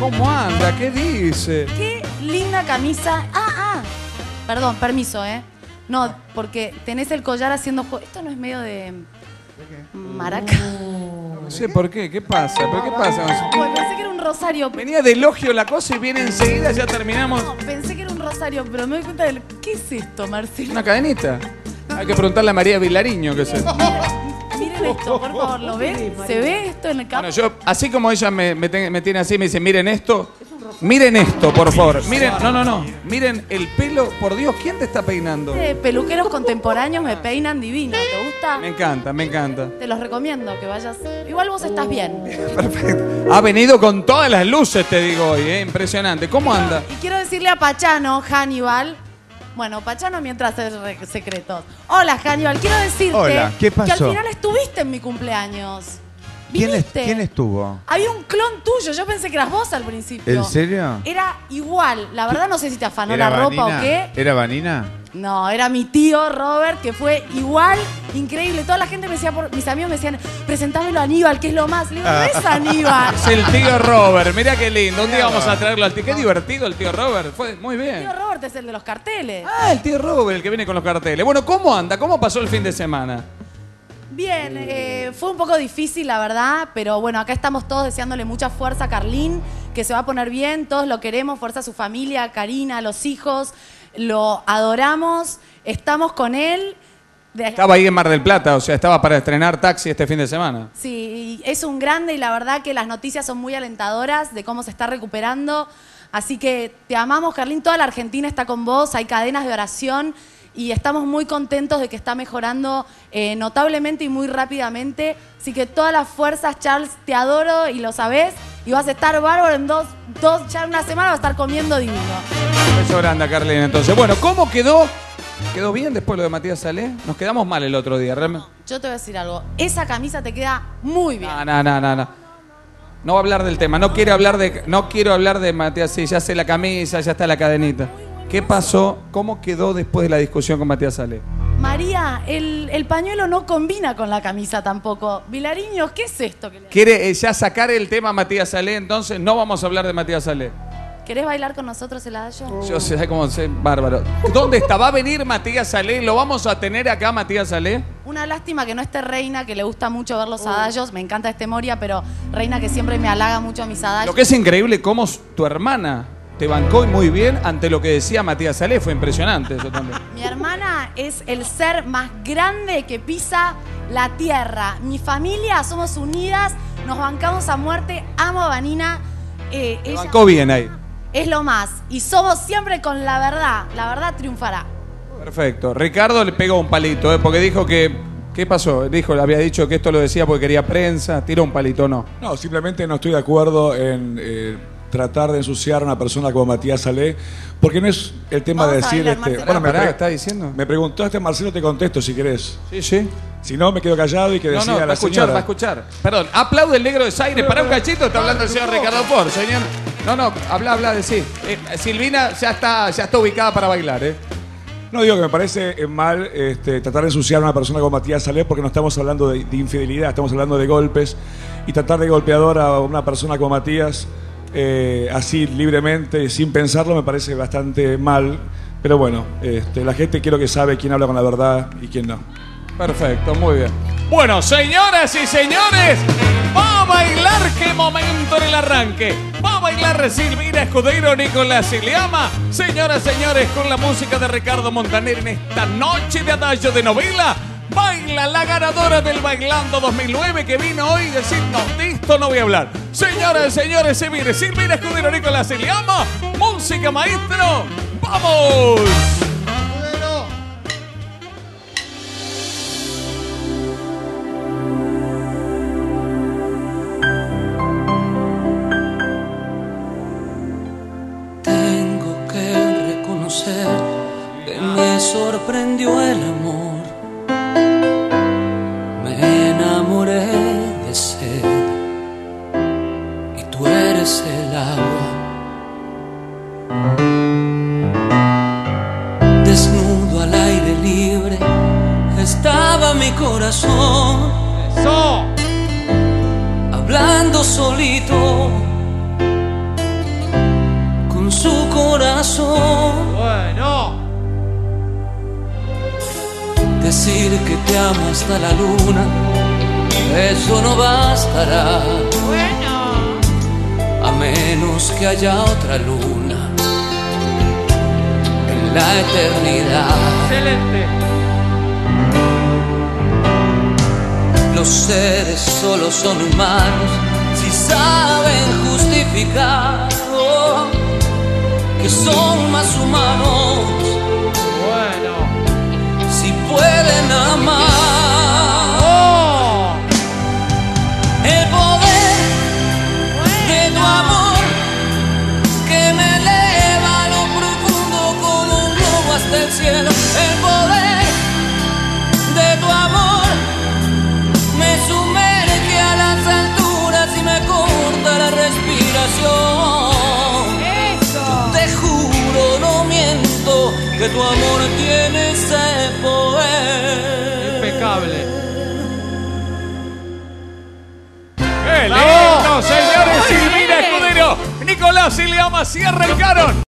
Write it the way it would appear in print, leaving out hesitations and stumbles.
¿Cómo anda? ¿Qué dice? Qué linda camisa. Perdón, permiso, ¿eh? No, porque tenés el collar haciendo juego. Esto no es medio de maraca. No sé por qué. ¿Qué pasa? ¿Pero qué pasa? Bueno, pensé que era un rosario. Venía de elogio la cosa y viene enseguida, ya terminamos. No, pensé que era un rosario, pero me doy cuenta de... ¿Qué es esto, Marcelo? Una cadenita. Hay que preguntarle a María Vilariño qué es eso. Miren esto, por favor, ¿lo ven? ¿Se ve esto en el campo? Bueno, yo, así como ella me tiene así, me dice, miren esto. Miren esto, por favor. Miren, no. Miren el pelo, por Dios, ¿quién te está peinando? Peluqueros contemporáneos me peinan divino. ¿Te gusta? Me encanta. Te los recomiendo que vayas. Igual vos estás bien. Perfecto. Ha venido con todas las luces, te digo hoy, ¿eh? Impresionante. ¿Cómo anda? Y quiero decirle a Pachano, Hannibal. Bueno, Pachano mientras es secretos. Hola, Hannibal. Quiero decirte Hola, ¿qué pasó? que al final estuviste en mi cumpleaños. ¿Viniste? ¿Quién estuvo? Había un clon tuyo. Yo pensé que eras vos al principio. ¿En serio? Era igual. La verdad no sé si te afanó ¿Era la ropa Vanina? o qué. ¿Era Vanina? No, era mi tío Robert, que fue igual, increíble. Toda la gente me decía, mis amigos me decían, presentámelo a Aníbal, que es lo más. Le digo, no es Aníbal. Es el tío Robert. Mirá qué lindo. Un día vamos a traerlo al tío. Qué divertido el tío Robert. Fue muy El bien. tío Robert es el de los carteles. Ah, el tío Robert, el que viene con los carteles. Bueno, ¿cómo anda? ¿Cómo pasó el fin de semana? Bien, fue un poco difícil, la verdad, pero bueno, acá estamos todos deseándole mucha fuerza a Carlín, que se va a poner bien, todos lo queremos, fuerza a su familia, a Karina, a los hijos, lo adoramos, estamos con él. Estaba ahí en Mar del Plata, o sea, estaba para estrenar Taxi este fin de semana. Sí, es un grande y la verdad que las noticias son muy alentadoras de cómo se está recuperando, así que te amamos, Carlín, toda la Argentina está con vos, hay cadenas de oración. Y estamos muy contentos de que está mejorando notablemente y muy rápidamente. Así que todas las fuerzas, Charles, te adoro y lo sabés. Y vas a estar bárbaro en ya en una semana vas a estar comiendo divino. Un beso grande a Carlina, entonces. Bueno, ¿cómo quedó? ¿Quedó bien después lo de Matías Salé? Nos quedamos mal el otro día, realmente. Yo te voy a decir algo. Esa camisa te queda muy bien. No. No voy a hablar del tema. No quiero hablar de Matías. Sí, ya sé la camisa, ya está la cadenita. ¿Qué pasó? ¿Cómo quedó después de la discusión con Matías Salé? María, el pañuelo no combina con la camisa tampoco. Vilariños, ¿qué es esto? ¿Quiere ya sacar el tema Matías Salé? Entonces no vamos a hablar de Matías Salé. ¿Querés bailar con nosotros el adagio? Yo sé cómo sé, bárbaro. ¿Dónde está? ¿Va a venir Matías Salé? ¿Lo vamos a tener acá, Matías Salé? Una lástima que no esté Reina, que le gusta mucho ver los adagos. Me encanta este Moria, pero Reina que siempre me halaga mucho a mis adagos. Lo que es increíble, cómo tu hermana te bancó muy bien ante lo que decía Matías Salé. Fue impresionante eso también. Mi hermana es el ser más grande que pisa la tierra. Mi familia, somos unidas, nos bancamos a muerte. Amo a Vanina. Te bancó bien ahí. Es lo más. Y somos siempre con la verdad. La verdad triunfará. Perfecto. Ricardo le pegó un palito, porque dijo que... ¿Qué pasó? Había dicho que esto lo decía porque quería prensa. ¿Tiró un palito o no? No, simplemente no estoy de acuerdo en tratar de ensuciar a una persona como Matías Salé, porque no es el tema de decir... ¿Está diciendo? Me preguntaste, Marcelo, te contesto si querés. Sí. Si no, me quedo callado y que decida la señora. Va a escuchar. Perdón, aplaude el negro de Zaire. Para un cachito, está hablando el señor Ricardo Por, señor. No, habla, decí. Silvina ya está ubicada para bailar, No, digo que me parece mal tratar de ensuciar a una persona como Matías Salé, porque no estamos hablando de infidelidad, estamos hablando de golpes. Y tratar de golpeador a una persona como Matías, así libremente, sin pensarlo, me parece bastante mal. Pero bueno, la gente quiero que sabe quién habla con la verdad y quién no. Perfecto, muy bien. Bueno, señoras y señores, va a bailar, qué momento en el arranque. Va a bailar Silvina Escudero, Nicolás Iliama. Señoras y señores, con la música de Ricardo Montaner en esta noche de adagio de novela, baila la ganadora del Bailando 2009 que vino hoy a decir, no, de esto no voy a hablar. Señoras y señores, se viene Silvina Escudero, Nicolás Iliama. Música, maestro. ¡Vamos! Que me sorprendió el amor, me enamoré de sed y tú eres el agua. Desnudo al aire libre estaba mi corazón, hablando solito su corazón. Bueno. Decir que te amo hasta la luna, eso no bastará. A menos que haya otra luna en la eternidad. Excelente. Los seres solo son humanos si saben justificar que son más humanos. Bueno. Si pueden amar. El poder de tu amor que me eleva a lo profundo como un globo hasta el cielo. El poder de tu amor me sumerge a las alturas y me corta la respiración. Te juro, no miento, que tu amor tiene ese poder. Impecable. ¡Qué lindo, señores! Silvina Escudero, Nicolás Ileama, sí arrancaron.